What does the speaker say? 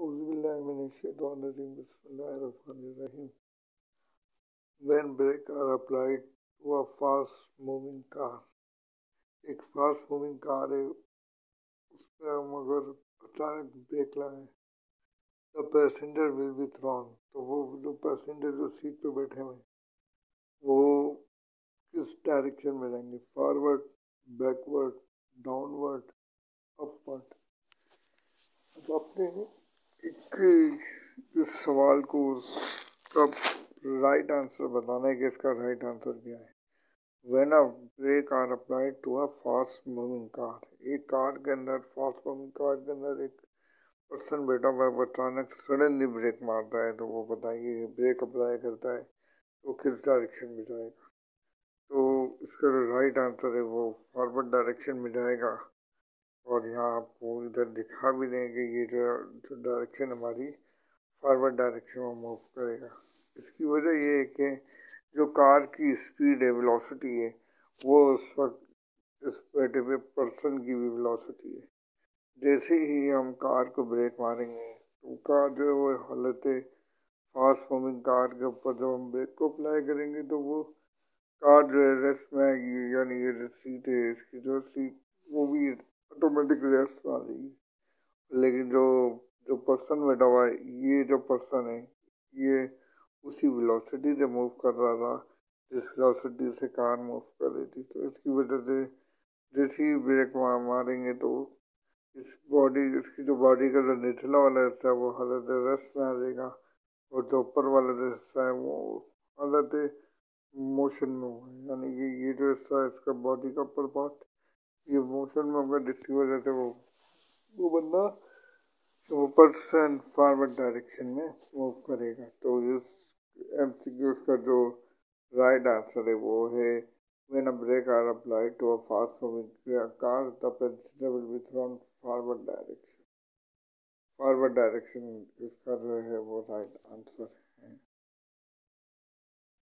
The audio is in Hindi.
Bismillahirrahmanirrahim. When brakes are applied to a fast moving car, एक फास्ट मूविंग कार है, उस पर हम अगर अचानक ब्रेक लगाएं the passenger will be thrown, तो वो जो पैसेंजर जो सीट पे बैठे हुए हैं वो किस डायरेक्शन में जाएंगे, फॉरवर्ड, बैकवर्ड, डाउनवर्ड, अपवर्ड। अब आपने इस सवाल को कब राइट आंसर बताना है कि इसका राइट आंसर क्या है। When a brake are applied to a fast moving car, एक कार के अंदर, फास्ट मूविंग कार के अंदर एक पर्सन बैठा हुआ है, वो अचानक सडनली ब्रेक मारता है, तो वो बताइए ब्रेक अप्लाई करता है तो किस डायरेक्शन में जाएगा। तो इसका जो राइट आंसर है वो फॉरवर्ड डायरेक्शन में जाएगा। और यहाँ आपको इधर दिखा भी देंगे ये जो डायरेक्शन हमारी फॉरवर्ड डायरेक्शन में मूव करेगा। इसकी वजह ये है कि जो कार की स्पीड है, वेलोसिटी है, वो उस वक्त इस बैठे हुए पर्सन की भी वेलोसिटी है। जैसे ही हम कार को ब्रेक मारेंगे तो कार जो है वो हालत फास्ट मूविंग कार के ऊपर जब हम ब्रेक को अप्लाई करेंगे तो वो कार जो है रेस्ट में आएगी, यानी ये जो सीट है इसकी जो सीट वो भी ऑटोमेटिक रेस्ट में आ जाएगी। लेकिन जो जो पर्सन बैठा हुआ है, ये जो पर्सन है ये उसी वेलोसिटी से मूव कर रहा था जिस वेलोसिटी से कार मूव कर रही थी। तो इसकी वजह से जैसे ही ब्रेक मारेंगे तो इसकी जो बॉडी का जो निचला वाला हिस्सा है वो हालत रेस्ट में आ जाएगा, और जो ऊपर वाला जो हिस्सा है वो हालत मोशन में होगा, यानी कि ये जो हिस्सा है इसका बॉडी का ऊपर पार्ट ये मोशन में होगा, जिसकी वजह से वो बंदा वो पर्सन फॉरवर्ड डायरेक्शन में मूव करेगा। तो इस एमसीक्यूज का जो राइट आंसर है वो है when a brake are applied to a fast moving car the passenger will be thrown forward direction. Forward direction इसका जो है वो राइट आंसर है।